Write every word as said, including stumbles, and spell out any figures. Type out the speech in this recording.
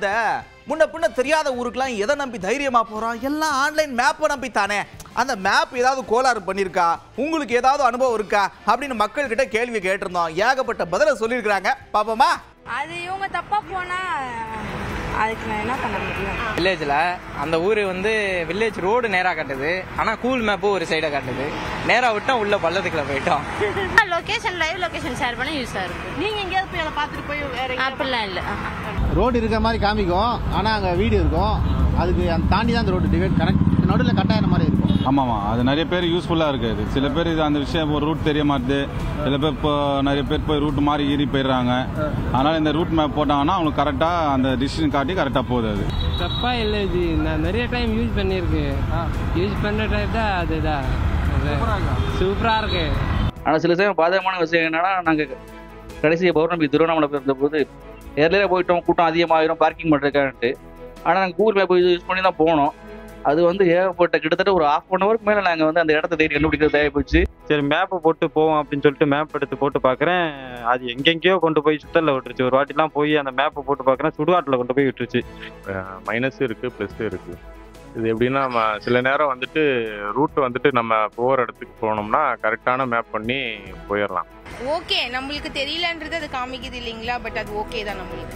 இந்த முன்ன பின்ன தெரியாத ஊருக்குலாம் எதை நம்பி தைரியமா போறோம்? எல்லாம் ஆன்லைன் மேப்பை நம்பி தானே. அந்த மேப் ஏதாவது கோளாறு பண்ணியிருக்கா, உங்களுக்கு ஏதாவது அனுபவம் இருக்கா அப்படின்னு மக்கள் கிட்ட கேள்வி கேட்டிருந்தோம். ஏகப்பட்ட பதில சொல்லியிருக்கிறாங்க. பாப்போமா? அது இவங்க தப்பா போனா அதுக்கு நான் என்ன பண்ண முடியும்? வில்லேஜில் அந்த ஊர் வந்து வில்லேஜ் ரோடு நேராக காட்டுது, ஆனால் கூல் மேப்பு ஒரு சைடாக காட்டுது. நேராக விட்டோம், உள்ள பள்ளத்துக்குள்ள போயிட்டோம். லொகேஷன் லைவ் லொகேஷன் ஷேர் பண்ண யூஸாக இருக்கும். நீங்க எங்கேயாவது போய் அதை பார்த்துட்டு போய் வேற அப்படிலாம் இல்லை. ரோடு இருக்கிற மாதிரி காமிக்கும், ஆனால் அங்கே வீடு இருக்கும். அதுக்கு அந்த தாண்டி தான் அந்த ரோடு டிவைட் கரெக்ட் நடுவில் கட்டாயின மாதிரி இருக்கும். ஆமாம்மா, அது நிறைய பேர் யூஸ்ஃபுல்லாக இருக்குது. சில பேர் இது அந்த விஷயம் ஒரு ரூட் தெரிய மாட்டுது. சில பேர் இப்போ நிறைய பேர் போய் ரூட் மாதிரி ஏறி போயிடுறாங்க. அதனால் இந்த ரூட் மேப் போட்டாங்கன்னா அவங்களுக்கு கரெக்டாக அந்த டிசிஷன் காட்டி கரெக்டாக போகுது. அது தப்பாக இல்லை ஜி, நான் நிறைய டைம் யூஸ் பண்ணியிருக்கேன். யூஸ் பண்ணுற டைம் தான் அதுதான் சூப்பராக இருக்கு. ஆனால் சில சமயம் பாதகமான விஷயம் என்னன்னா, நாங்கள் கடைசி பௌர்ணமி திருவண்ணாமலை இருந்த போது ஏர்லேயே போயிட்டோம், கூட்டம் அதிகமாகிடும் பார்க்கிங் பண்ணுறதுக்கான்ட்டு. ஆனால் நாங்கள் கூகுள் மேப் யூஸ் பண்ணி தான் போனோம். அது வந்து ஏகப்பட்ட கிட்டத்தட்ட ஒரு ஹாஃப் அன் ஹவருக்கு மேலே நாங்கள் வந்து அந்த இடத்த தேடி கண்டுபிடிக்கிறது தேவை போச்சு. சரி மேப்பை போட்டு போவோம் அப்படின்னு சொல்லிட்டு மேப் எடுத்து போட்டு பார்க்குறேன், அது எங்கெங்கேயோ கொண்டு போய் சுத்தலில் விட்டுருச்சு. ஒரு வாட்டிலாம் போய் அந்த மேப்பை போட்டு பார்க்குறேன், சுடுகாட்டில் கொண்டு போய் விட்டுருச்சு. மைனஸும் இருக்குது ப்ளஸ்ஸும் இருக்குது. இது எப்படின்னா, நம்ம சில நேரம் வந்துட்டு ரூட் வந்துட்டு நம்ம போகிற இடத்துக்கு போனோம்னா கரெக்டான மேப் பண்ணி போயிடலாம். ஓகே, நம்மளுக்கு தெரியலன்றது அது காமிக்குது இல்லைங்களா? பட் அது ஓகே தான் நம்மளுக்கு.